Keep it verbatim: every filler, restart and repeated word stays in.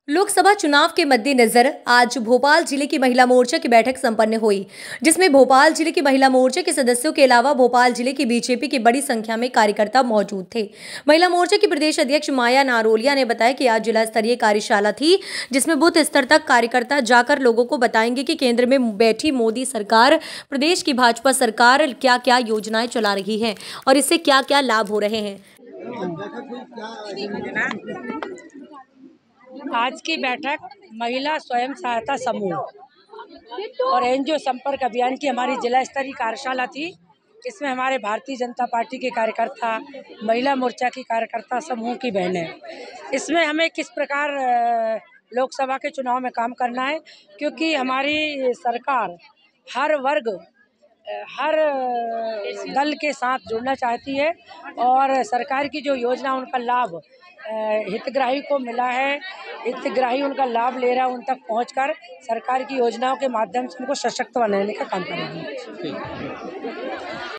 लोकसभा चुनाव के मद्देनजर आज भोपाल जिले की महिला मोर्चा की बैठक संपन्न हुई, जिसमें भोपाल जिले की महिला मोर्चा के सदस्यों के अलावा भोपाल जिले की बीजेपी की बड़ी संख्या में कार्यकर्ता मौजूद थे। महिला मोर्चा की प्रदेश अध्यक्ष माया नारोलिया ने बताया कि आज जिला स्तरीय कार्यशाला थी, जिसमें बूथ स्तर तक कार्यकर्ता जाकर लोगों को बताएंगे कि केंद्र में बैठी मोदी सरकार, प्रदेश की भाजपा सरकार क्या क्या योजनाएं चला रही है और इससे क्या क्या लाभ हो रहे हैं। आज की बैठक महिला स्वयं सहायता समूह और एनजीओ संपर्क अभियान की हमारी जिला स्तरीय कार्यशाला थी। इसमें हमारे भारतीय जनता पार्टी के कार्यकर्ता, महिला मोर्चा की कार्यकर्ता समूह की बहनें, इसमें हमें किस प्रकार लोकसभा के चुनाव में काम करना है, क्योंकि हमारी सरकार हर वर्ग, हर दल के साथ जुड़ना चाहती है और सरकार की जो योजना उनका लाभ हितग्राही को मिला है, हितग्राही उनका लाभ ले रहा है, उन तक पहुंचकर सरकार की योजनाओं के माध्यम से उनको सशक्त बनाने का काम करेंगे।